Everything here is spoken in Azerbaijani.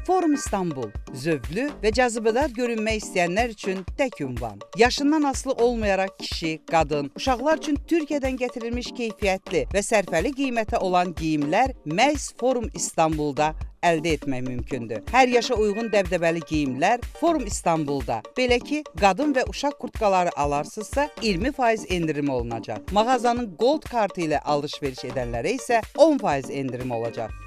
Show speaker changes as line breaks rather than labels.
Forum İstanbul, zövqlü və cazibədar görünmək istəyənlər üçün tək ünvan. Yaşından asılı olmayaraq kişi, qadın, uşaqlar üçün Türkiyədən gətirilmiş keyfiyyətli və sərfəli qiymətə olan geyimlər məhz Forum İstanbulda əldə etmək mümkündür. Hər yaşa uyğun dəbdəbəli geyimlər Forum İstanbulda. Belə ki, qadın və uşaq kurtkaları alarsınızsa 20% endirim olunacaq. Mağazanın Gold kartı ilə alış-veriş edənlərə isə 10% endirim olacaq.